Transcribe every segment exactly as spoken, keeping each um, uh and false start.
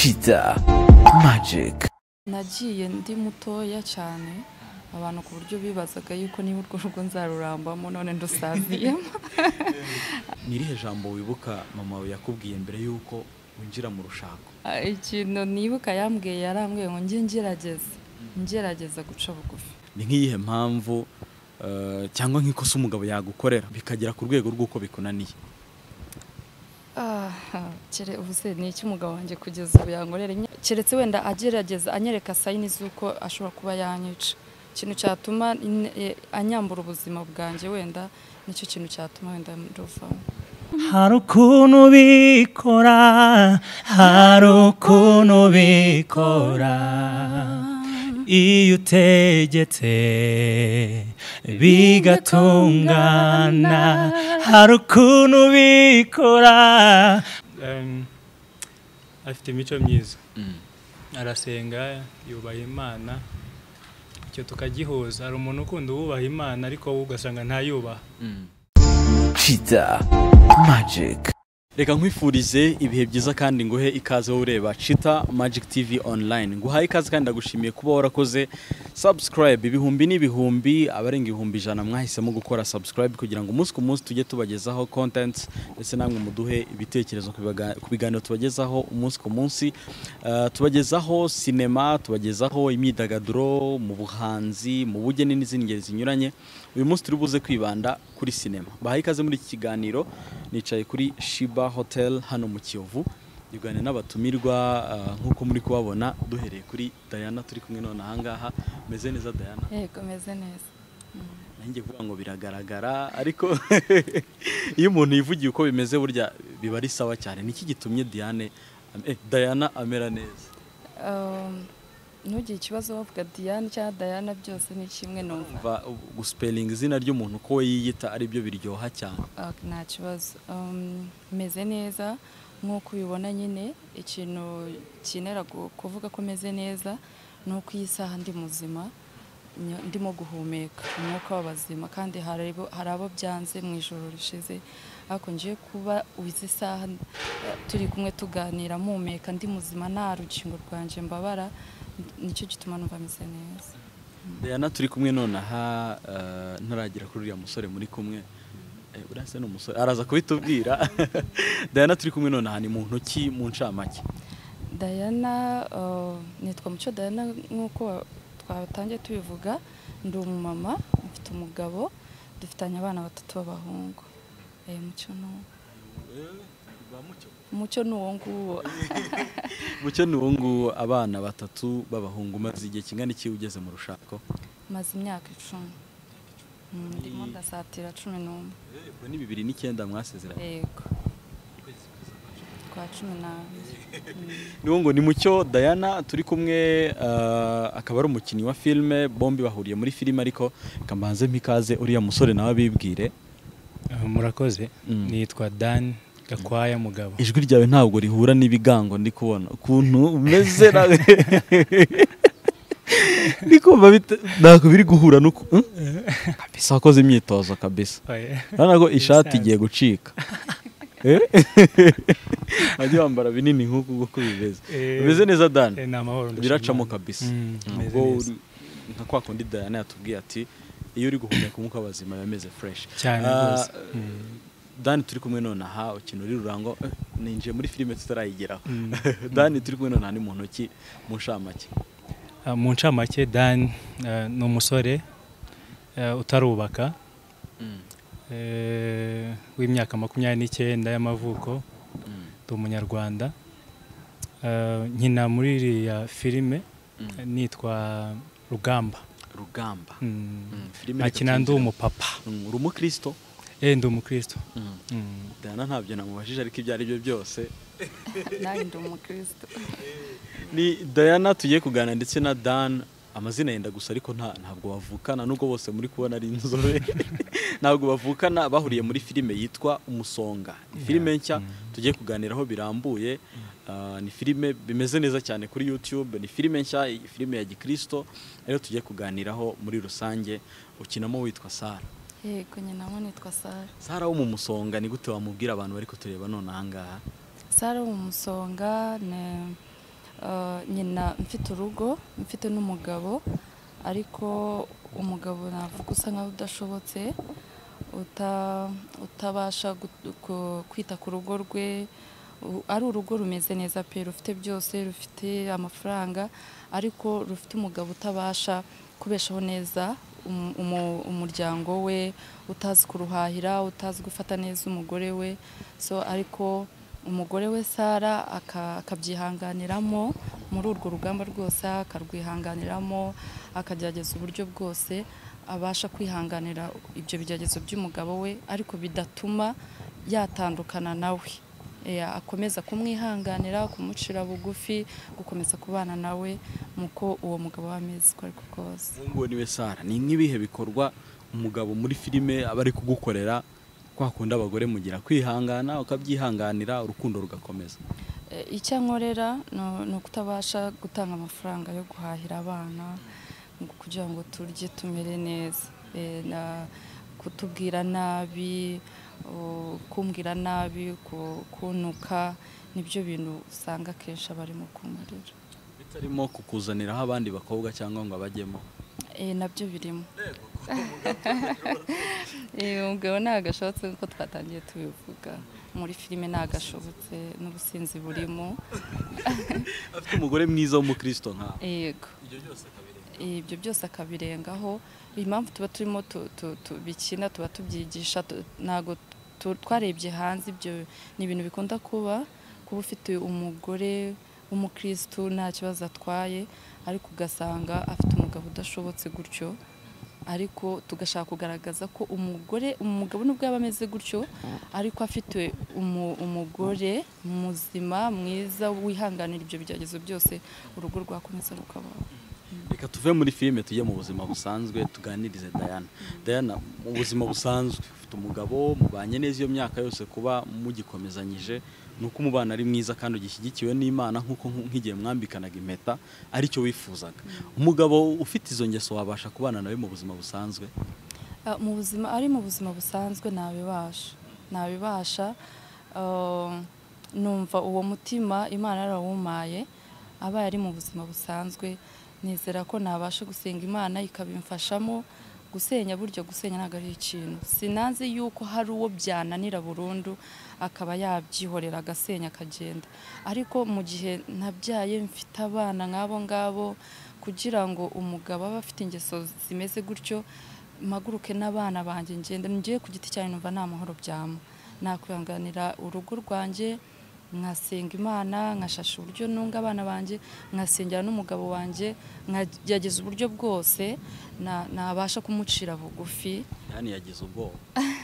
Cheetah Magic. Nagiye ndi mutoya cyane abantu ku buryo bibazaga yuko niba urwo rugo nzarurambamo none ndusaziyemo. Nirihe jambo wibuka mama we yakubwiye mbere yuko winjira mu rushako? Ikintu nibuka yambwiye yarambwiye ngo nge ngerageza ngerageza guca bugufi. Ni nk'iyihe mpamvu cyangwa nk'ikosa umugabo yagukorera bikagera ku rwego rw'uko bikunaniye? Ah, Cherie ubuse ni iki umugabo wanjye kugeza ubu yankorera? Keretse wenda agerageza anyereka sayini z'uko ashobora kuba yanyica. Ikintu cyatuma anyambura ubuzima bwanjye wenda nicyo kintu cyatuma wenda nduvamo. Hari ukuntu bikora, hari ukuntu bikora, iyo utegetse bigatungana, hari ukuntu bikora. Afite imico myiza, arasenga, yubaha Imana, icyo tukagihuza. Hari umuntu ukunda uwubaha Imana ariko wowe ugasanga ntayubaha. Cheetah Magic. Reka nkwifurize ibihe byiza kandi nguhe ikaze wo ureba Cheetah Magic T V online. Nguhaye ikaze kandi ndagushimiye kuba warakoze subscribe ibihumbi n'ibihumbi, abarenga ibihumbi ijana mwahisemo gukora subscribe kugira ngo umunsi ku munsi tujye tubagezaho content ndetse namwe muduhe ibitekerezo ku biganiro tubagezaho umunsi ku munsi. Uh, tubagezaho cinema, tubagezaho imyidagaduro mu buhanzi, mu bugeni n'izindi ngeri zinyuranye. Uyu munsi turi buze kwibanda kuri cinema. Bahaye ikaze muri iki kiganiro, nicaye kuri Shiba Hotel hano mu Kiyovu. Yugane n'abatumirwa nkuko muri kubabona, duhereye kuri Diana turi kumwe none ahangaha. Meze neza Diana? Yego meze neza. Nanjye vuga ngo biragaragara ariko iyo umuntu yivugiye uko bimeze burya biba ari sawa cyane. Niki gitumye Diane eh Diana amera neza? Um Nugire ikibazo bavuga Diane cyangwa Diana byose ni kimwe numva. Guspelling izina ry'umuntu ko yiyita ari byo biryoha cyane. Okay, nta kibazo. Um meze neza nkuko ubibona nyine, ikintu kinera kuvuga ko meze neza nuko iyi saha ndi muzima, ndimo guhumeka umwuka w'abazima, kandi hari abo byanze mu ijoro rishize, ariko ngiye kuba uwize saha turi kumwe tuganira mpumeka ndi muzima, nta rukingo rwanje mbabara, nicyo gituma numva meze neza. Diana turi kumwe none aha ntaragira kuri uriya musore muri kumwe. Urase no musore araza kubitubwira. Diana turi kumwe none aha ni mu ntoki mu ncamake. Diana nitwa Mucyo Diana nkuko twatangiye tubivuga, ndi umumama, mfite umugabo, dufitanye abana batatu b'abahungu. Eh Mucyo no Mucyo nuwo nguwo. Mucyo nuwo nguwo, abana batatu b'abahungu. Maze igihe kingana iki ugeze mu rushako? Maze imyaka icumi. Ndimo ndasatira cumi n'umwe. Ubwo ni bibiri n'icyenda mwasezeranye? Yego. Kwa cumi n'abiri. Niwo ngo ni Mucyo Diana turi kumwe, akaba ari umukinnyi wa filme, bombi bahuriye muri filime, ariko kambanze mpikaze uriya musore nawe abibwire. Murakoze. Nitwa Dan Gakwaya mugabo. Ijwi ryawe ntabwo rihura n'ibigango ndi kubona ukuntu umeze nawe. Ndikumva ntabwo biri guhura nuko kabisa wakoze imyitozo kabisa. Nanago ishati igiye gucika. Eh? Ajye wambara binini nkuko uko bimeze. Bimeze neza Dan? Eh namahoro. Biracamo kabisa. Ubwo nka kwa kundi Diana yatubwiye ati iyo uri guhumeka umwuka w'abazima yameze fresh. Cyane rwose. Dan turi kumwe none aha ukino uri rurango ninjiye muri filime tutarayigeraho. Dan turi kumwe none aha ni mu ntoki mu ncamake. Mu ncamake Dan ni umusore utarubaka, w'imyaka makumyabiri n'icyenda y'amavuko, ndi umunyarwanda. Nkina muri iriya filime nitwa Rugamba. Rugamba. Akina ndi umupapa. Uri umukristo? Eh ndi umukristo. Diana ntabyo namubajije ariko ibyo ari byo byose. Nari ndi umukristo. Ni Diana tugiye kuganira ndetse na Dan, amazina yenda gusa ariko nta ntabwo bavukana nubwo bose muri kubona ari inzobe. Ntabwo bavukana, bahuriye muri filime yitwa Umusonga. Filime nshya tugiye kuganiraho birambuye. Ni filime bimeze neza cyane kuri YouTube, ni filime nshya, filime ya gikristo, rero tugiye kuganiraho muri rusange. Ukinamo witwa Sara. Yego nyinamo nitwa Sara. Sara wo mu Musonga ni gute wamubwira abantu bari kutureba none ahangaha? Sara wo mu Musonga ne uh, nyina mfite urugo mfite n'umugabo ariko umugabo navuga usa nkaho udashobotse uta utabasha kwita ku rugo rwe ari urugo rumeze neza pe rufite byose rufite amafaranga ariko rufite umugabo utabasha kubeshaho neza umuryango we utazi kuruhahira utazi gufata neza umugore we so ariko umugore we Sara akabyihanganiramo muri urwo rugamba rwose akarwihanganiramo akagerageza uburyo bwose abasha kwihanganira ibyo bigeragezo by'umugabo we ariko bidatuma yatandukana nawe akomeza kumwihanganira kumucira bugufi gukomeza kubana nawe muko uwo mugabo wameze ko ariko kose ngo niwe Sara ni nk'ibihe bikorwa umugabo muri filime aba ari kugukorera kwa kunda abagore mugira kwihangana ukabyihanganira urukundo rugakomeza icyo nkorera no kutabasha gutanga amafaranga yo guhahira abana kugira ngo turye tumere neza na kutubwira nabi kumbwira nabi kunuka nibyo bintu usanga kenshi barimo kumurira bitarimo kukuzaniraho abandi bakobwa cyangwa ngo abajyemo eh nabyo birimo eh umugabo nagashobotse nko twatangiye tubivuga muri filime nagashobotse n'ubusinzi burimo afite umugore mwiza w'umukristo nka yego ibyo byose ibyo byose akabirengaho impamvu tuba turimo bikina tuba tubyigisha nago twarebye hanze ibyo ni ibintu bikunda kuba kuba ufite umugore w'umukristo nta kibazo atwaye ariko ugasanga afite umugabo udashobotse gutyo ariko tugashaka kugaragaza ko umugore umugabo nubwo yaba ameze gutyo ariko afite umugore muzima mwiza wihanganira ibyo bigeragezo byose urugo rwakomeza rukabaho. Reka tuve muri filime tujye mu buzima busanzwe tuganirize Diana. Diana mu buzima busanzwe ufite umugabo mubanye neza iyo myaka yose kuba mugikomezanyije nuko umubana ari mwiza kandi ugishyigikiwe n'Imana nkuko nkigiye mwambikanaga impeta ari cyo wifuzaga. Umugabo ufite izo ngeso wabasha kubana nawe mu buzima busanzwe? Uh, mu buzima ari mu buzima busanzwe nabibasha. Nabibasha uh, numva uwo mutima Imana yarawumaye aba ari mu buzima busanzwe. Nizera ko nabasha gusenga Imana ikabimfashamo gusenya buryo gusenya ntago ari ikintu sinanze yuko hari uwo byananira burundu akaba yabyihorera agasenya akagenda ariko mu gihe ntabyaye mfite abana nk'abo ngabo kugira ngo umugabo aba afite ingeso zimeze gutyo maguruke n'abana banjye ngende ngiye ku giti cyane numva nta mahoro byama nakwihanganira urugo rwanjye nkasenga Imana nkashasha uburyo nunga abana banje nkasengera n'umugabo wanje nkageza uburyo bwose nabasha kumucira bugufi yani yagize ubwoba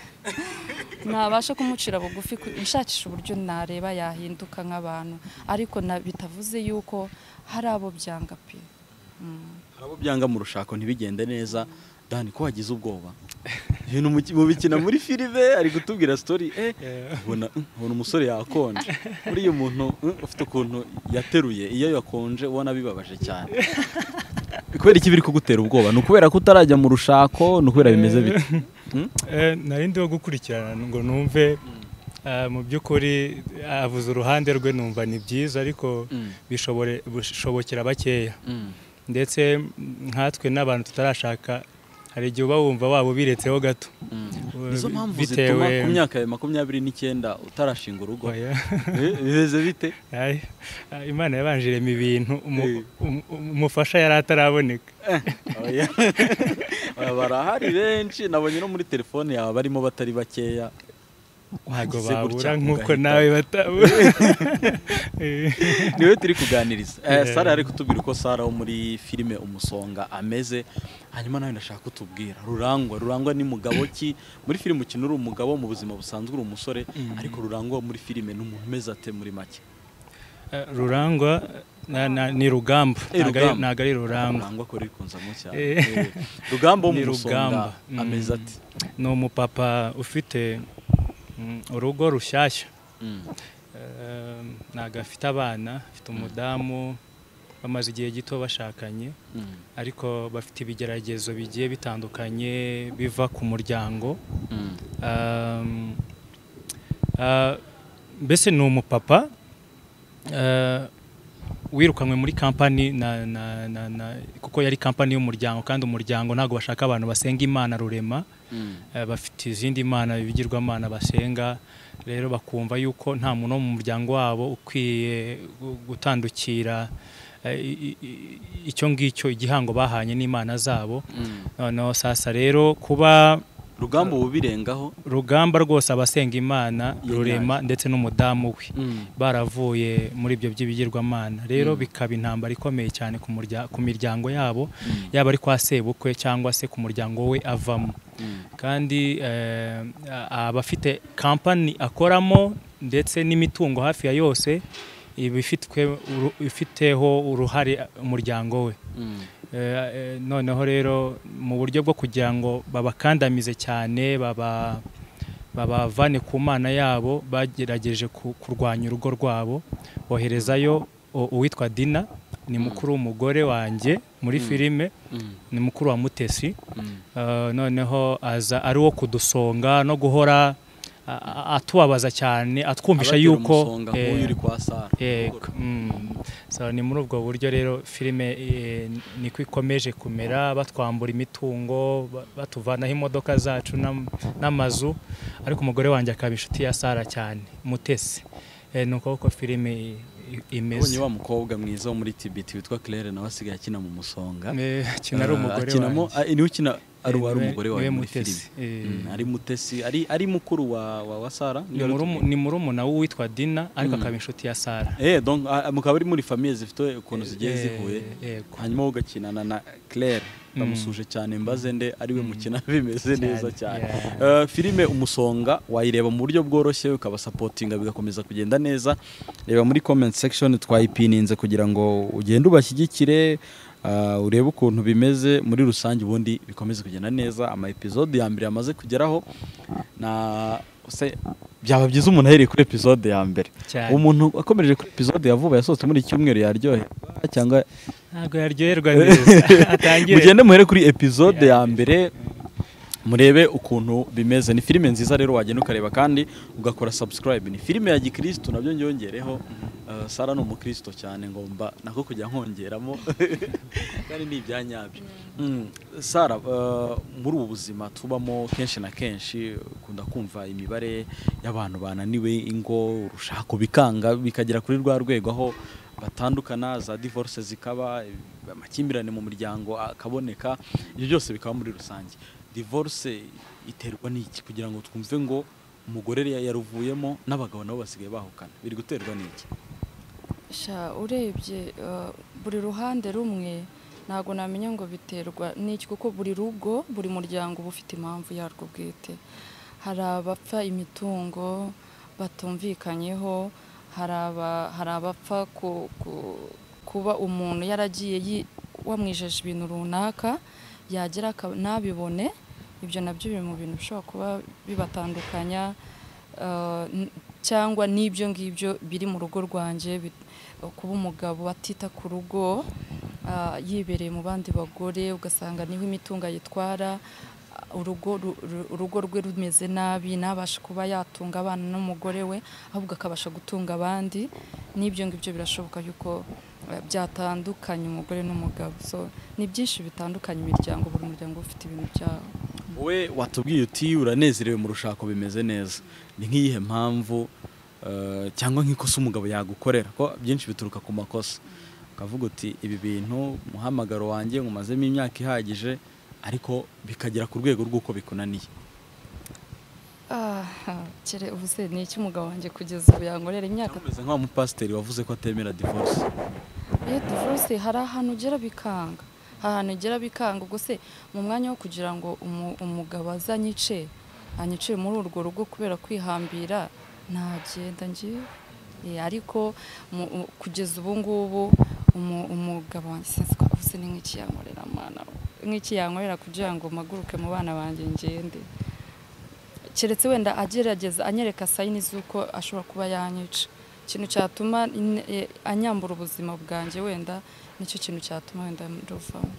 nabasha kumucira bugufi nshakisha uburyo nareba yahinduka nk'abantu ariko bitavuze yuko hari abo byanga pe hari abo byanga mu rushako ntibigende neza. Dani ko wagize ubwoba ibintu mu bikina muri filime ari gutubwira story eh ubona ubona umusore yakonje muri uyu muntu ufite ukuntu yateruye iyo yakonje ubona bibabaje cyane kubera iki biri kugutera ubwoba nukubera ko utarajya mu rushako nukubera bimeze bite? eh narindi wo gukurikirana ngo numve mu by'ukuri avuze uruhande rwe numva ni byiza ariko bishobore bushobokera bakeya ndetse nkatwe n'abantu tutarashaka hari igihe uba wumva wabo biretseho gato nizo mpamvu zituma ku myaka ya makumyabiri n'icyenda utarashinga urugo bimeze bite? Imana yabanjiremo ibintu umufasha yari ataraboneka barahari benshi nabonye no muri telefone yawe barimo batari bakeya ntago babura nkuko nawe batabura niwe turi kuganiriza. Sara ari kutubwira uko Sara wo muri filime Umusonga ameze hanyuma nawe ndashaka kutubwira Rurangwa Rurangwa ni mugabo ki muri filime ukina uri umugabo mu buzima busanzwe uri umusore ariko Rurangwa muri filime n'umuntu meze ate muri make? Rurangwa ni Rugamba ntago ari Rurangwa Rurangwa ko rikunzamo cyane. Rugamba wo mu Musonga ameze ate? Ni umupapa ufite urugo rushyashya ntago afite abana afite umudamu bamaze igihe gito bashakanye ariko bafite ibigeragezo bigiye bitandukanye biva ku muryango mbese ni umupapa wirukanywe muri kampani na, na, na, na kuko yari kampani y'umuryango kandi umuryango ntago bashaka abantu basenga Imana rurema mm. uh, bafite izindi Imana bigirwamana basenga rero bakumva yuko nta muntu wo mu muryango wabo ukwiye gutandukira icyo ngicyo igihango bahanye n'Imana zabo noneho sasa rero kuba rugamba ubirengaho rugamba rwose abasenga Imana rurema ndetse n'umudamu we baravuye muri ibyo by'ibigirwamana rero bikaba intambara ikomeye cyane ku ku miryango yabo yaba ari kwa sebukwe cyangwa se ku muryango we avamo kandi abafite kampani akoramo ndetse n'imitungo hafi ya yose ibifitwe ifiteho uruhare umuryango we noneho rero mu buryo bwo kugira ngo babakandamize cyane baba babavane ku Mana yabo bagerageje kurwanya urugo rwabo boherezayo uwitwa Dina ni mukuru w'umugore wanjye muri filime ni mukuru wa Mutesi noneho aza ari wo kudusonga no guhora atubabaza cyane atwumvisha yuko uri kwa Sara so ni muri ubwo buryo rero filime niko ikomeje kumera batwambura imitungo batuvanaho imodoka zacu n'amazu ariko umugore wanjye akaba inshuti ya Sara cyane Mutesi nuko uko filime imeze ubonye wa mukobwa mwiza wo muri Tibet witwa Claire nawe asigaye akina mu musonga akina ari umugore wanjye ni ukina ari wari umugore wawe muri filime ari Mutesi ari ari mukuru wa wa Sara ni murumuna witwa Dina ariko akaba inshuti ya Sara eh donc mukaba ari muri famille zifite ukuntu zigiye zihuye hanyuma ugakinana na Claire bamusuje cyane mbaze nde ari we mukina bimeze neza cyane filime umusonga wayireba mu buryo bworoshye ukaba supportinga bigakomeza kugenda neza reba muri comment section twayipininze kugira ngo ugende ubashyigikire Uh, urebe ukuntu bimeze muri rusange ubundi bikomeze kugenda neza ama episode ya mbere yamaze kugeraho na se byaba byiza umuntu ahereye kuri episode ya mbere umuntu akomereje kuri episode yavuba yasohotse muri cyumweru yaryohe cyangwa ntago yaryoherwa neza atangire mugende muhere kuri episode ya mbere murebe ukuntu bimeze ni filime nziza rero wagenda ukareba kandi ugakora subscribe ni filime ya gikristo nabyo nyongereho uh, Sara no mukristo cyane ngomba nako kujya nkongeramo kandi ni ibyanyabyo mm. Sara uh, muri ubu buzima tubamo kenshi na kenshi kunda kumva imibare y'abantu bananiwe ingo urushako bikanga bikagera kuri rwa rwego aho batandukana za divorce zikaba amakimbirane mu muryango akaboneka ibyo byose bikaba muri rusange divorce iterwa n'iki kugira ngo twumve ngo umugore yaruvuyemo n'abagabo nabo basigaye bahukana biri guterwa n'iki sha urebye uh, buri ruhande rumwe ntago namenya ngo biterwa n'iki kuko buri rugo buri muryango bufite impamvu yarwo bwite hari abapfa imitungo batumvikanyeho hari aba hari abapfa ku, ku, kuba umuntu yaragiye wamwijeje ibintu runaka yagira nabibone ibyo nabyo biri mu bintu bishobora kuba bibatandukanya cyangwa n'ibyo ngibyo biri mu rugo rwanje kuba umugabo atita ku rugo yibereye mu bandi bagore ugasanga niho imitungo yitwara urugo urugo rwe rumeze nabi nabasha kuba yatunga abana n'umugore we ahubwo akabasha gutunga abandi n'ibyo ngibyo birashoboka yuko byatandukanye umugore n'umugabo so ni byinshi bitandukanye imiryango buri muryango ufite ibintu byawo we watubwiye uti uranezerewe mu rushako bimeze neza ni nk'iyihe mpamvu cyangwa nk'ikosa umugabo yagukorera ko byinshi bituruka ku makosa ukavuga uti ibi bintu muhamagaro wanjye ngumazemo imyaka ihagije ariko bikagera ku rwego rw'uko bikunaniye ah Cherie ubuse ni iki umugabo wanjye kugeza ubu yankorera imyaka ameze nka umupasiteri wavuze ko atemera divorce eh divorce hari ahantu ugera bikanga ahantu ugera bikanga ubwo se mu mwanya wo kugira ngo umugabo azanyice anyice muri urwo rugo kubera kwihambira ntagenda ngiye ariko kugeza ubu ngubu umugabo wanjye sinzi ko ubuse ni nk'iki yankorera mana nk'iki yankorera kugira ngo maguruke mu bana banjye ngende keretse wenda agerageza anyereka sayini z'uko ashobora kuba yanyica ikintu cyatuma anyambura ubuzima bwanjye wenda nicyo kintu cyatuma wenda nduvamo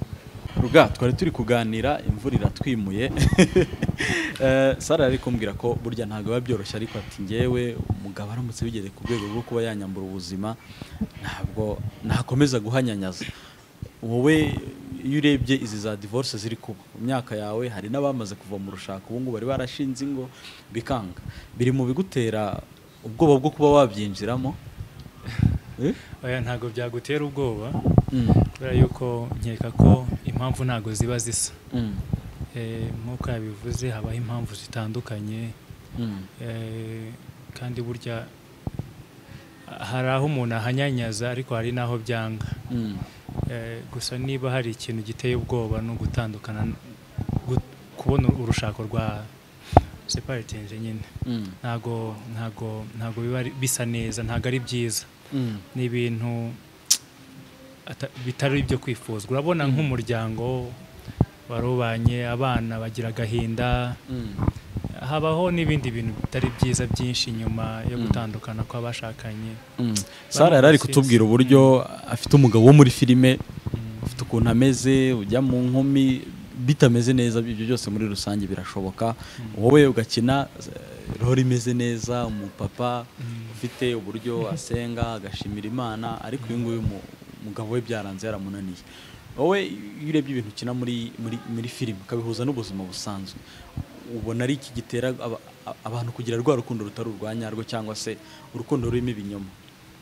Ruga twari turi kuganira imvura iratwimuye. Eh Sara ari kumbwira ko burya ntago babyoroshye ariko ati ngewe umugabo aramutse bigeze ku rwego rwo kuba yanyambura ubuzima ntabwo nakomeza guhanyanyaza. Wowe iyo urebye izi za divorce ziri kuba mu myaka yawe hari n'abamaze kuva mu rushako ubu ngo bari barashinze ingo bikanga biri mu bigutera ubwoba bwo kuba wabyinjiramo? Eh oya ntago byagutera ubwoba kubera yuko nkeka ko impamvu ntago ziba zisa. eh nkuko yabivuze habaho impamvu zitandukanye. eh kandi burya hari aho umuntu ahanyanyaza ariko hari naho byanga. eh gusa niba hari ikintu giteye ubwoba no gutandukana kubona urushako rwa separatinze nyine ntago ntago ntago biba bisa neza ntago ari byiza. ni ibintu bitari ibyo kwifuzwa. Urabona nk'umuryango warubanye abana bagira agahinda habaho n'ibindi bintu bitari byiza byinshi nyuma yo gutandukana kw'abashakanye. Sara yari ari kutubwira uburyo afite umugabo wo muri filime ufite ukuntu ameze ujya mu nkumi bitameze neza. Ibyo byose muri rusange birashoboka. Wowe ugakina role imeze neza umupapa ufite uburyo asenga agashimira Imana ariko uyu nguyu umugabo we byaranze yaramunaniye. Wowe iyo urebye ibintu ukina muri muri muri filime kabihuza n'ubuzima busanzwe ubona ari iki gitera abantu kugira rwa rukundo rutari urwanyarwo cyangwa se urukundo rurimo ibinyoma?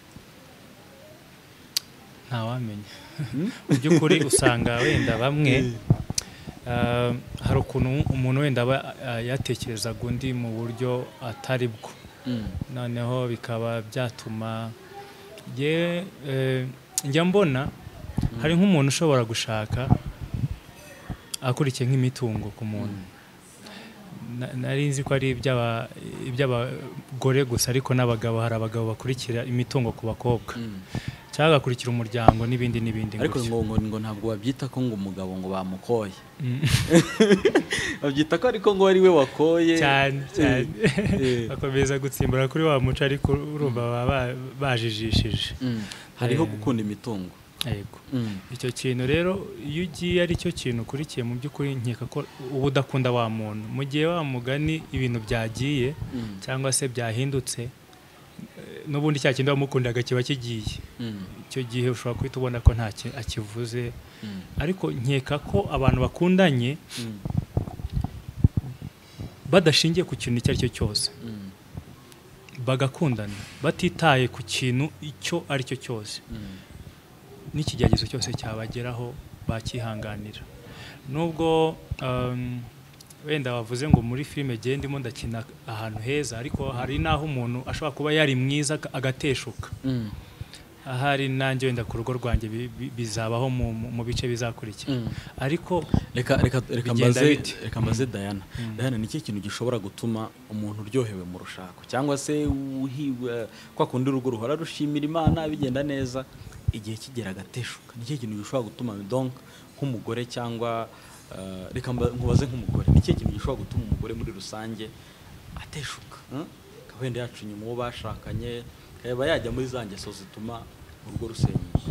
Nta wamenya. Mu by'ukuri usanga wenda bamwe hari ukuntu umuntu wenda yatekerezaga undi mu buryo atari bwo noneho bikaba byatuma ye njya mbona hari nk'umuntu ushobora gushaka akurikiye nk'imitungo ku muntu. Nari nzi ko ari iby'abagore gusa ariko n'abagabo hari abagabo bakurikira imitungo ku bakobwa cyangwa agakurikira umuryango n'ibindi n'ibindi. Ariko ngo ngo ntabwo babyita ko ngo umugabo ngo bamukoye. Babyita ko ariko ngo ari we wakoye cyane cyane. Bakomeza gutsimbura kuri wa muco ariko urumva baba bajijishije. Hariho gukunda imitungo. Yego. Icyo kintu rero iyo ugiye ari cyo kintu ukurikiye mu by'ukuri nkeka ko uba udakunda wa muntu mu gihe wa mugani ibintu byagiye cyangwa se byahindutse n'ubundi cya kintu wamukundaga kiba kigiye. Icyo gihe ushobora kwita ubona ko nta akivuze. Ariko nkeka ko abantu bakundanye badashingiye ku kintu icyo ari cyo cyose bagakundana batitaye ku kintu icyo ari cyo cyose n'ikigeragezo cyose cyabageraho bakihanganira. Nubwo wenda wavuze ngo muri filime gende ndimo ndakina ahantu heza ariko hari naho umuntu ashobora kuba yari mwiza agateshuka. Ahari nanjye wenda ku rugo rwanjye bizabaho mu bice bizakurikira. Ariko reka reka reka mbaze reka mbaze Diana. Diana ni iki kintu gishobora gutuma umuntu uryohewe mu rushako cyangwa se uhiwe kwa kundi urugo ruhora rushimira Imana bigenda neza igihe kigera agateshuka? Ni iki kintu gishobora gutuma donc nk'umugore cyangwa reka nkubaze nk'umugore ni iki kintu gishobora gutuma umugore muri rusange ateshuka kabende yacu nyuma uwo bashakanye kaba yajya muri za ngeso zituma urugo rusenyuka?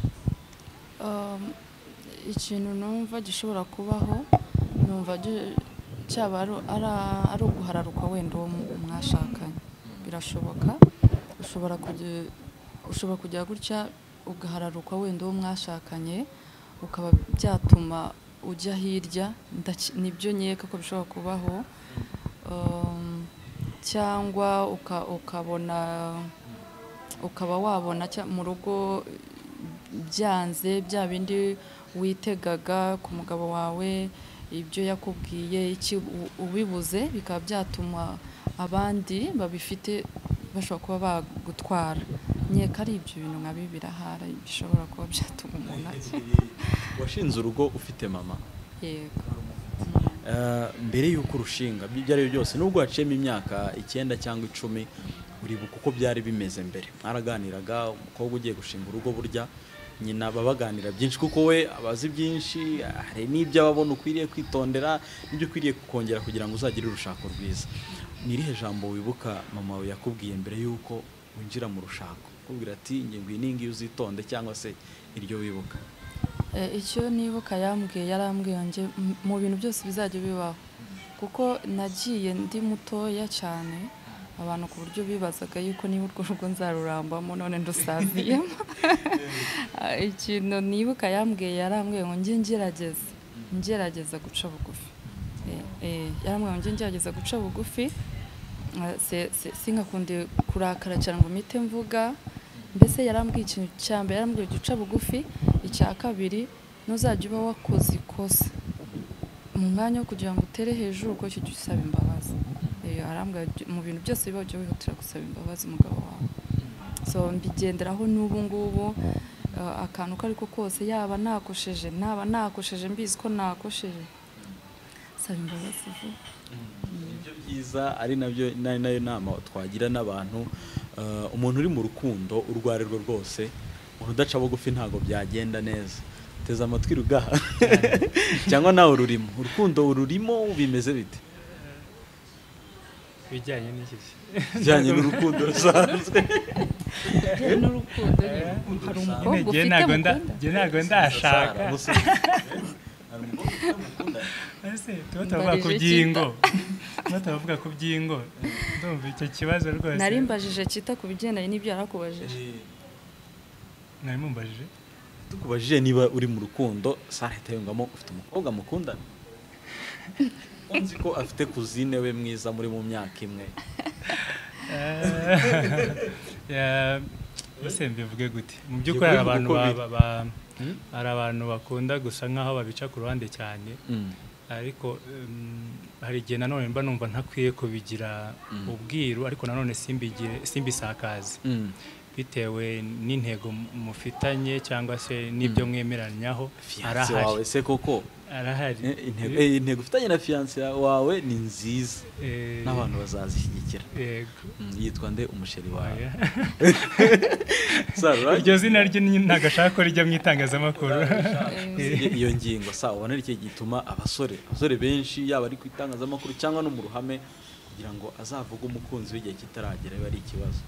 Ikintu numva gishobora kubaho numva cyaba ari uguhararuka wenda uwo mwashakanye. Birashoboka ushobora kujya ushobora kujya gutya ugahararuka wenda uwo mwashakanye ukaba byatuma ujya hirya. Nibyo nkeka ko bishobora kubaho. Cyangwa ukabona ukaba wabona mu rugo byanze bya bindi witegaga ku mugabo wawe ibyo yakubwiye iki ubibuze bikaba byatuma abandi babifite bashobora kuba bagutwara. Nkeka ari ibyo bintu nka bibirahara bishobora kuba byatuma umuntu. Washinze urugo ufite mama? Yego. Mbere y'uko urushinga ibyo ari byo byose nubwo waciyemo imyaka icyenda cyangwa icumi uribuka uko byari bimeze mbere? Mwaraganiraga umukobwa ugiye gushinga urugo burya nyina babaganira byinshi kuko we abazi byinshi hari n'ibyo ababona ukwiriye kwitondera n'ibyo ukwiriye kongera kugira ngo uzagire urushako rwiza. Ni irihe jambo wibuka mama we yakubwiye mbere y'uko winjira mu rushako? Kubwira ati ngiye ngwino ngiye uzitonde cyangwa se iryo wibuka? icyo nibuka yambwiye yarambwiye nge mu bintu byose bizajya bibaho kuko nagiye ndi mutoya cyane abantu ku buryo bibazaga yuko niba urwo rugo nzarurambamo none ndusaziyemo ikintu nibuka yambwiye yarambwiye ngo nge ngerageza ngerageza guca bugufi yarambwiye ngo nge ngerageza guca bugufi singakunde kurakara cyane ngo mpite mvuga mbese yarambwiye ikintu cya mbere yarambwiye guca bugufi icya kabiri ntuzajya uba wakoze ikosa mu mwanya wo kugira ngo utere hejuru uko cyo usaba imbabazi arambwiye mu bintu byose biba ujya wihutira gusaba imbabazi umugabo wawe so mbigenderaho n'ubu ngubu akantu ko ariko kose yaba nakosheje naba nakosheje mbizi ko nakosheje saba imbabazi vuba ibyo byiza ari nabyo nayo nama twagira n'abantu umuntu uri mu rukundo urwo ari rwo rwose umuntu udaca bugufi ntabwo byagenda neza teza amatwi rugaha cyangwa nawe ururimo urukundo ururimo bimeze bite bijyanye n'iki bijyanye n'urukundo rusanzwe bijyanye n'urukundo hari umukobwa ufite mukunda njye ntabwo ndashaka ese tuba tuvuga ku byingo tuba tuvuga ku byingo ndumva icyo kibazo rwose nari mbajije Chita ku bigendanye n'ibyo yarakubajije nari mumbajije tukubajije niba uri mu rukundo sahita yungamo ufite umukobwa mukundana unzi ko afite kuzine we mwiza muri mu myaka imwe ya bose mbivuge gute mu by'ukuri hari abantu hari abantu bakunda gusa nkaho babica ku ruhande cyane ariko hari igihe nanone mba numva ntakwiye kubigira ubwiru ariko nanone simbigire simbisakaze bitewe n'intego mufitanye cyangwa se n'ibyo mwemeranyaho arahari wawe se koko arahari intego eh intego ufitanye na fiance wawe ni nziza n'abantu bazazishyigikira yego yitwa nde umusheri wawe sara iryo zina rye ntagashaka ko rijya mu itangazamakuru iyo ngingo sa ubona ari cyo gituma abasore abasore benshi yaba ari ku itangazamakuru cyangwa no mu ruhame kugira ngo azavuge umukunzi w'igihe kitaragera bari ikibazo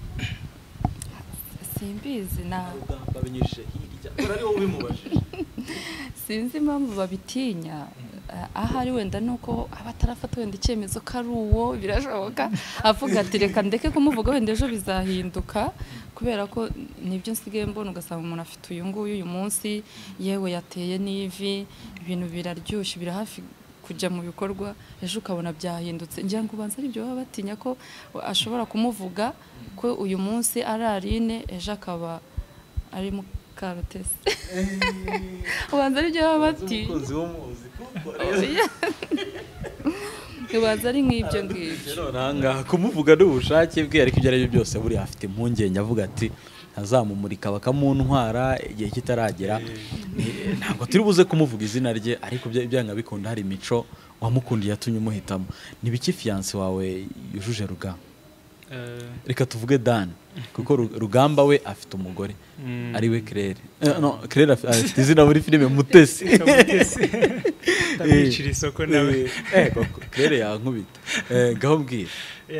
simbizi na babinyishije hirya ari wowe bimubajije sinzi impamvu babitinya ahari wenda nuko abatarafata wenda icyemezo ko ari uwo birashoboka avuga ati reka ndeke kumuvuga wenda ejo bizahinduka kubera ko nibyo nsigaye mbona ugasanga umuntu afite uyu nguyu uyu munsi yewe yateye n'ivi ibintu biraryoshye bira hafi kujya mu bikorwa ejo ukabona byahindutse ngira ngo ubanza ari byo baba batinya ko ashobora kumuvuga ko uyu munsi ari Aline ejo akaba ari mu karotesi ubanza ari byo baba batinya umukunzi w'umuzi kuko ubanza ari nk'ibyo ngibyo rero nanga kumuvuga n'ubushake bwe ariko ibyo ari byo byose buri afite impungenge avuga ati ntazamumurika bakamuntwara igihe kitaragera ntabwo turi buze kumuvuga izina rye ariko byanga bikunda hari imico wamukundiye yatumye umuhitamo ni biki fiance wawe yujuje ruga reka tuvuge Dan kuko Rugamba we afite umugore ari we Claire no Claire afite izina muri filime Mutesi tabicira isoko nawe eh Claire yankubita eh gaho mbwira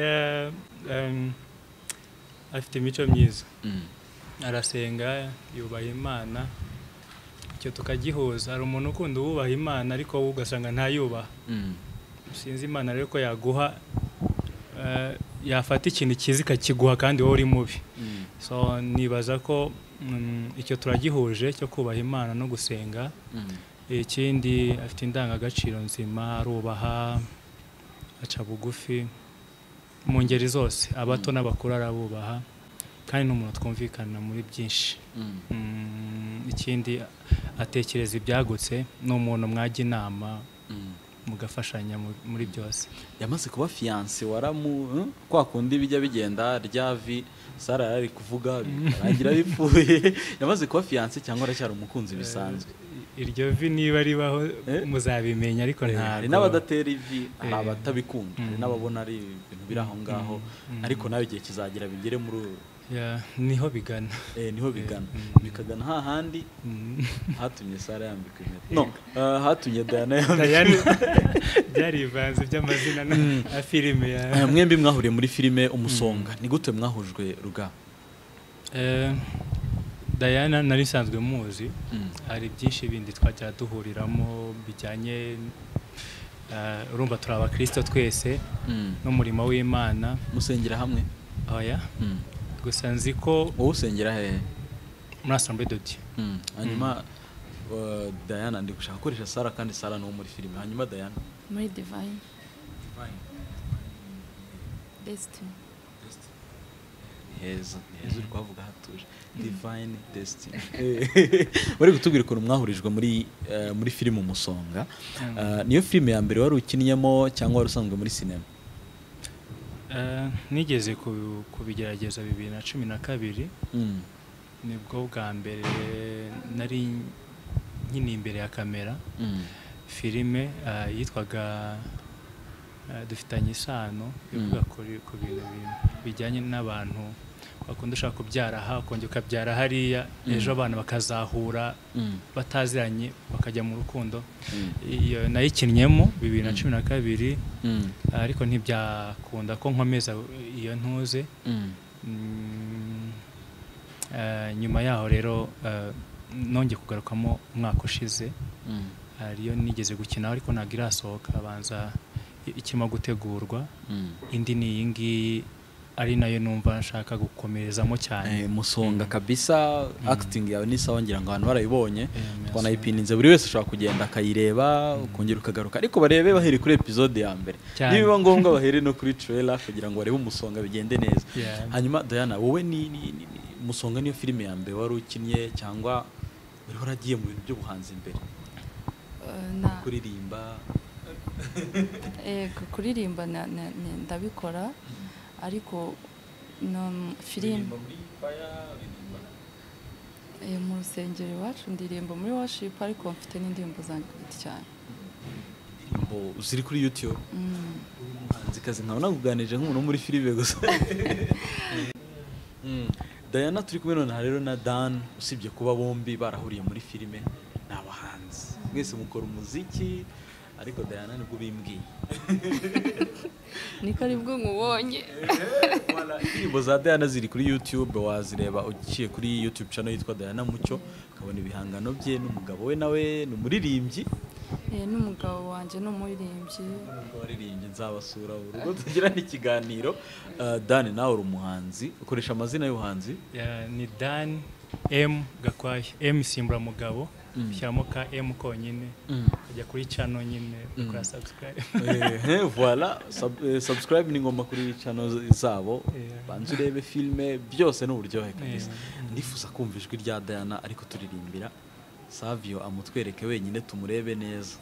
afite imico myiza arasenga yubaha Imana icyo tukagihuza hari umuntu ukunda uwubaha Imana ariko wowe ugasanga ntayubaha sinzi Imana rero ko yaguha yafata ikintu kizi kakiguha kandi wowe uri mubi so nibaza ko icyo turagihuje cyo kubaha Imana no gusenga ikindi afite indangagaciro nzima arubaha aca bugufi mu ngeri zose abato n'abakuru arabubaha kandi n'umuntu twumvikana muri byinshi ikindi atekereza ibyagutse n'umuntu mwajya inama mugafashanya muri byose yamaze kuba fiance waramu kwa kundi bijya bigenda ryavi Sara yari kuvuga arangira bipfuye yamaze kuba fiance cyangwa aracyari umukunzi bisanzwe iryo vi niba ribaho muzabimenya ariko nta hari n'abadatera ivi abatabikunda hari n'ababona ari ibintu biri aho ngaho ariko nawe igihe kizagira bigere muri ya niho bigana eh niho bigana bikagana ha handi hatumye Sara yambika impeta no hatumye Diana yambika byari ivanze by'amazina na filime ya mwembi mwahuriye muri filime Umusonga ni gute mwahujwe ruga eh Diana nari sanzwe muzi Mm. hari byinshi bindi twajya duhuriramo bijyanye uh, urumva turi abakristo twese Mm. n'umurimo w'Imana musengera hamwe oya Mm. gusa nzi ko wowe usengera hehe muri Assemblée de Dieu Mm. hanyuma uh, Diana ndi gushaka gukoresha Sara kandi Sara no muri filime hanyuma Diana muri divine destiny heza heza uri kuvuga hatuje divine destiny bari gutubwira ukuntu mwahurijwe muri uh, muri filime Umusonga uh, niyo filime ya mbere wari ukinyemo cyangwa wari usanzwe muri sinema uh, nigeze ku- kubigerageza bibiri na cumi na kabiri Mm. nibwo bwa mbere nari nkini imbere ya kamera Mm. filime uh, yitwaga uh, dufitanye isano ivuga kuri ku bintu bi- bijyanye n'abantu bakunda ushaka kubyara aha ukongera ukabyara hariya Mm. ejo abana bakazahura Mm. bataziranye bakajya mu rukundo Mm. iyo nayikinnyemo bibiri na cumi na kabiri Mm. ariko ntibyakunda ko nkomeza iyo ntuze Mm. Mm, eh, nyuma yaho rero eh, nongeye kugarukamo umwaka ushize Mm. ariyo nigeze gukina ariko ntabwo irasohoka abanza i- ikirimo gutegurwa Mm. indi ni iyi ngiyi ari nayo numva nshaka gukomerezamo cyane Eh, Musonga kabisa acting yawe ni sawa ngira ngo abantu barayibonye merci. twanayipininze buri wese ashobora kugenda akayireba ukongera ukagaruka ariko barebe bahere kuri episode ya mbere Cyane. nibiba ngombwa bahere no kuri trailer kugira ngo barebe Umusonga bigende neza Yeah. hanyuma Diana wowe ni, ni, ni, ni Umusonga niyo filime ya mbere wari ukinnye cyangwa wari waragiye mu bintu by'ubuhanzi imbere Uh, na kuririmba ego kuririmba na- na- na- ndabikora ariko no filime kuririmba muri choir, uririmba eh, mu rusengero iwacu ndirimba muri worship ariko mfite n'indirimbo zanjye ku giti cyane indirimbo ziri kuri YouTube Mm. umuhanzikazi nkaba nakuganije nk'umuntu wo muri filime gusa Mm. Diana turi kumwe none rero na Dan usibye kuba bombi barahuriye muri filime ni abahanzi mwese mukora umuziki ariko Diana nibwo bimbwiye niko aribwo nkubonye Voilà, indirimbo za Diana ziri kuri YouTube wazireba ugiye kuri YouTube channel yitwa Diana Mucyo ukabona ibihangano bye n'umugabo we nawe ni umuririmbyi eh, n'umugabo wanjye ni umuririmbyi waririmbye nzabasura urugo tugira n'ikiganiro. Uh, Dan nawe uri umuhanzi ukoresha amazina y'ubuhanzi Yeah, ni Dan M Gakwaya M simbura mugabo Mm. shyiramo ka M konyine Mm. ajya kuri channel nyine Mm. ukora subscribe eh voilà sub, eh, subscribe ni ngoma kuri channel zabo Yeah. banze urebe filme byose n'uburyohe kabisa. Yeah. Ndifuza kumva ijwi rya Diana ariko turirimbira Savio amutwereke wenyine tumurebe neza.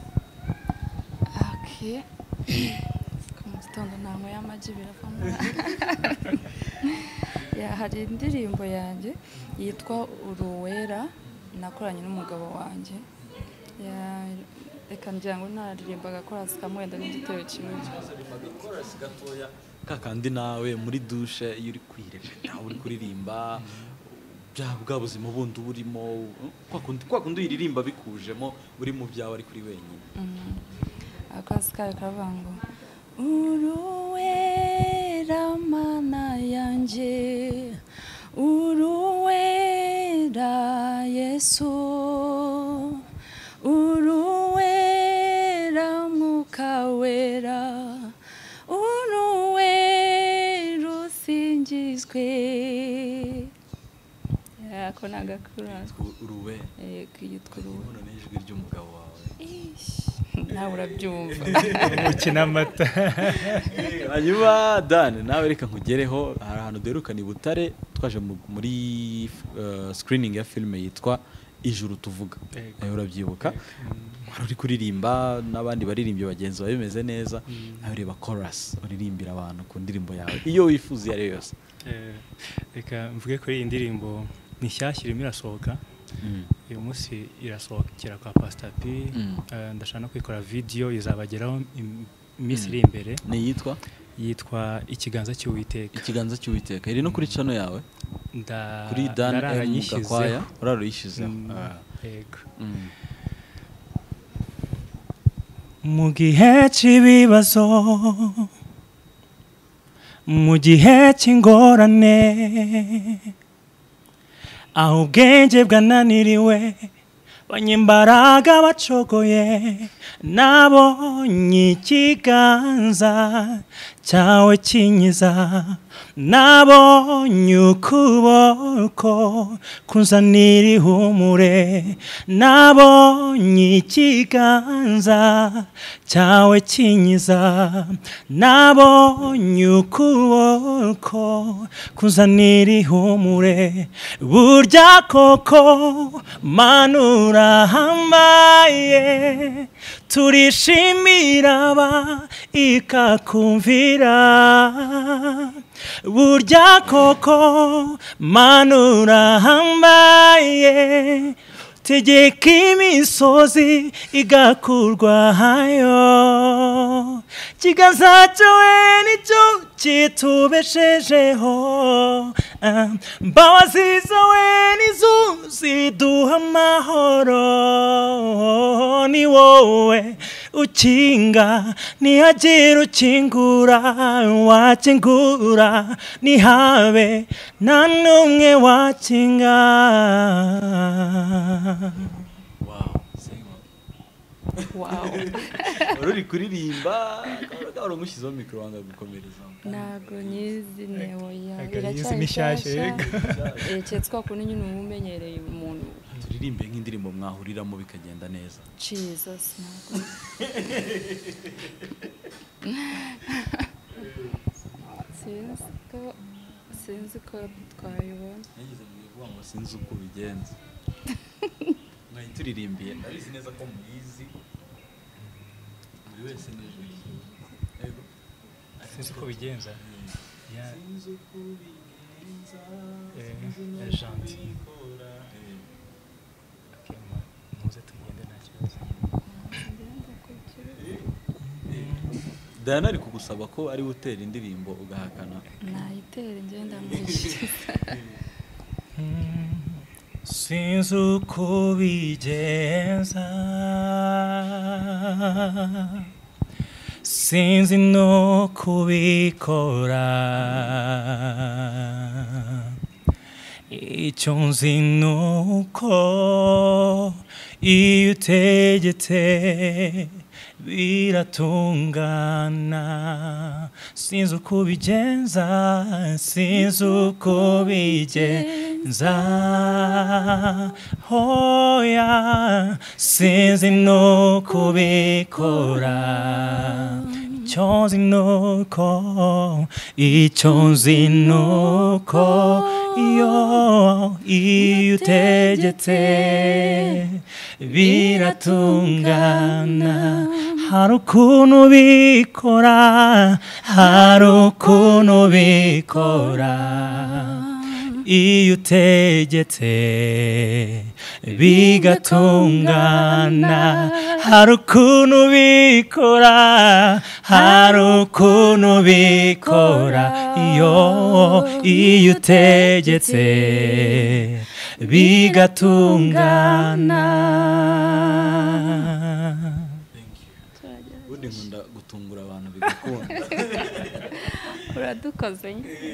okay ku gitondo ntango y'amagi biravamo ya hari indirimbo yanjye yitwa Uruwera nakoranye n'umugabo wanjye ya reka ngira ngo naririmbaga chorus kamwenda n'igitero kimwe Chorus gatoya kakandi nawe muri douche iyo uri kwireba uri kuririmba bya bwa buzima bundi burimo kwa kundi kwa kundi uyiririmba bikujemo uri mu byawe ari kuri wenyine. akazi kayo karavuga ngo Uruwera mana yanjye Uruwera Yesu Uruwera Mwuka Wera Uruwera usingizwe yako nagakura Uruwe yitwa Uruwe none ijwi ry'umugabo wawe nawe urabyumva ukina amata hanyuma Dan nawe reka nkugereho hari ahantu duherukana i Butare twaje mu- muri uh, screening ya filime yitwa Ijuru tuvuga Yego. nawe urabyibuka wari uri kuririmba n'abandi baririmbye bagenzi bawe bimeze neza nawe reba chorus uririmbira abantu ku ndirimbo yawe iyo wifuza iyo ari yo yose. Eh, reka mvuge kuri iyi ndirimbo ni nshyashya irimo irasohoka Mm. uyu munsi irasohokera kwa Pastor P Mm. Eh, ndashaka no kwikora video izabageraho im- iminsi iri imbere ni yitwa yitwa ikiganza cy'Uwiteka ikiganza cy'Uwiteka iri no kuri channel yawe nda kuri Dan M nararayishyizeho. Gakwaya uraruyishyizeho. Mm, Ah. yego Mm. mu gihe cy'ibibazo mu gihe cy'ingorane aho ubwenge bwananiriwe banyembaraga bacogoye nabonye ikiganza cyawe kinyiza nabonye ukuboko kunzanira ihumure nabonye ikiganza cyawe kinyiza nabonye ukuboko kunzanira ihumure burya koko manura hambaye turishimira ba ikakumvira burya koko manura hambaye tegeka imisozi igakurwayo kiganza cyawe nicyo kitubeshejeho mbabazi zawe nizo ziduha amahoro ni wowe ukinga nihagira ukingura wakingura nihabe nta n'umwe wakinga. Wow. Uri kuririmba gahoro ngushyizeho mikoro wanga gukomereza. Ntago nyizi newo ya iracyari mishyashya cyetswa ko nyine umumenyereye umuntu turirimbe nk'indirimbo mwahuriramo bikagenda neza. Jesus ntago sinzi ko sinzi ko twayibona nagize ngo ngo sinzi uko bigenza mwayi turirimbiye ndabizi neza ko muyizi buri wese nejo yego sinzi uko bigenza sinzi uko bigenza eh gentil muze tugende nta kibazo. Diana ari kugusaba ko ari utera indirimbo ugahakana nayitera ngenda mwishyuza sinzi uko bigenza sinzi no kubikora icyo nzi nuko iyo utegetse biratungana sinzi uko bigenza sinzi uko bigenza hoya sinzi no kubikora icyo nzi nuko icyo nzi nuko iyo iyo utegetse biratungana hari ukuntu bikora hari ukuntu bikora iyo utegetse bigatungana hari ukuntu bikora hari ukuntu bikora iyo iyo utegetse bigatungana. ubundi nkunda gutungura abantu bigakunda uradukoze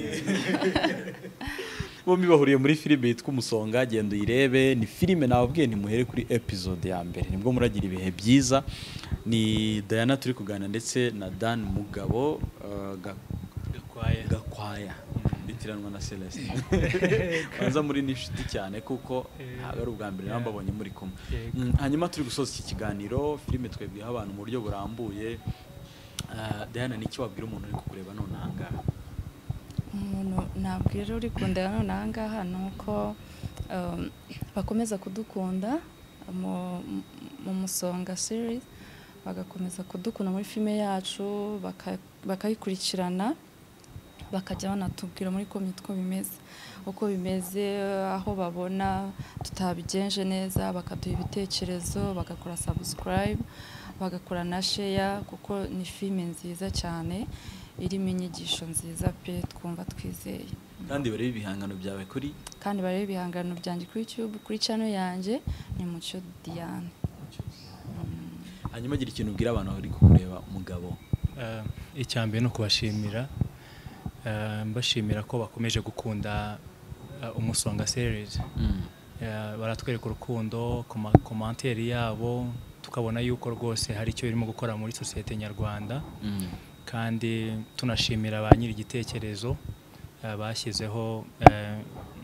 bombi bahuriye muri filime yitwa Umusonga genda uyirebe ni filime nababwiye ntimuhere kuri episode ya mbere nibwo muragira ibihe byiza ni Diana turi kuganira ndetse na Dan Mugabo uh, Gakwaya Gakwaya bitiranwa na Celeste banza muri nishiti cyane kuko ntabwo ari ubwa mbere nambabonye muri kumwe hanyuma turi gusoza iki kiganiro filime twebwiye abantu mu buryo burambuye. Diana niki wabwira umuntu uri kukureba none ahangaha? umuntu nabwira uri kundeba none ahangaha nuko bakomeza kudukunda mu Musonga series bagakomeza kudukunda muri filime yacu bakayikurikirana bakajya banatubwira muri komite uko bimeze uko bimeze aho babona tutabigenje neza bakaduha ibitekerezo bagakora subscribe bagakora na share kuko ni filime nziza cyane irimo inyigisho nziza pe twumva twizeye kandi barebe ibihangano byawe kuri kandi barebe ibihangano byanjye kuri YouTube kuri channel yanjye ni Mucyo&Dan. hanyuma gira ikintu ubwira abantu bari kukureba Mugabo. Icyambere no kubashimira mbashimira ko bakomeje gukunda uh, umusonga series Mm. uh, baratwereka urukundo ku commentaire yabo tukabona yuko rwose hari icyo irimo gukora muri societe nyarwanda. Mm. kandi tunashimira ba nyiri igitekerezo uh, bashyizeho uh,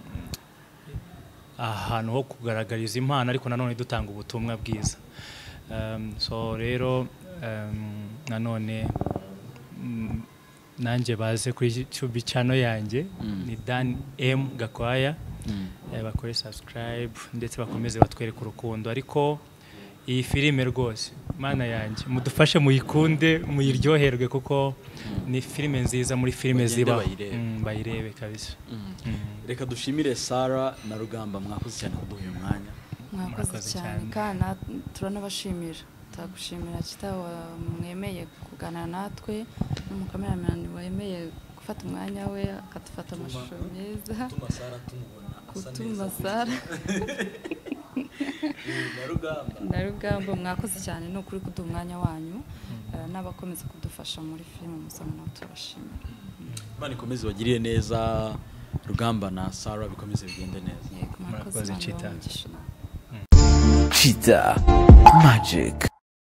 ahantu ho kugaragariza impano ariko nanone dutanga ubutumwa bwiza. Um, so rero um, nanone mm, nanjye baze kuri YouTube channel yanjye Mm. ni Dan M Gakwaya. Mm. Eh, bakore subscribe ndetse bakomeze batwereka urukundo ariko iyi filime rwose mana yanjye mudufashe muyikunde muyiryoherwe kuko ni filime nziza muri filime Bagende ziba bayirebe. Mm, bayirebe kabisa. Mm. Mm. Reka dushimire Sarah na Rugamba mwakoze cyane kuduha uyu mwanya. mwakoze Murakoze cyane cyane. kandi na- turanabashimira turagushimira Chita mwemeye kuganira natwe n'umukameramani wemeye gufata umwanya we akadufata amashusho meza Tuma Sarah tumubona asa gutuma neza. Sara Na Rugamba. na Rugamba mwakoze cyane no kuri kuduha umwanya wanyu eh, n'abakomeza kudufasha muri filime musana nawe turabashimira. Imana ikomeze bagiriye neza Rugamba na Sarah bikomeze bigende neza. Yego mwakoze Murakoze, Imana Chita. ibahe umugisha. Cheetah Magic.